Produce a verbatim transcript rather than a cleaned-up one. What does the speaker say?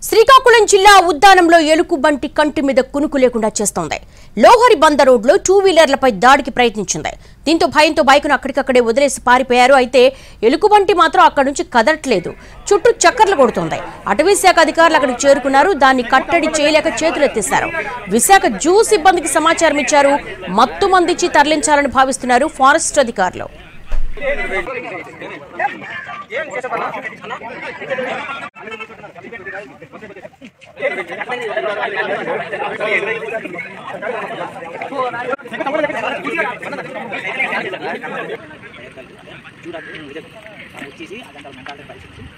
శ్రీకాకుళం జిల్లా ఉద్దానంలో ఎలుగుబంటి కంటి మీద కునుకు లేకుండా చేస్తోంది. లోహరి బంద రోడ్లో టూ వీలర్లపై దాడికి ప్రయత్నించింది. దీంతో భయంతో బైకును అక్కడికక్కడే వదిలేసి పారిపోయారు. అయితే ఎలుగుబంటి మాత్రం అక్కడి నుంచి కదలట్లేదు, చుట్టూ చక్కర్లు కొడుతోంది. అటవీ శాఖ అధికారులు అక్కడికి చేరుకున్నారు. దాన్ని కట్టడి చేయలేక చేతులెత్తేశారు. విశాఖ జూ సిబ్బందికి సమాచారం ఇచ్చారు. మత్తు మందిచ్చి తరలించాలని భావిస్తున్నారు ఫారెస్ట్ అధికారులు. చూడండి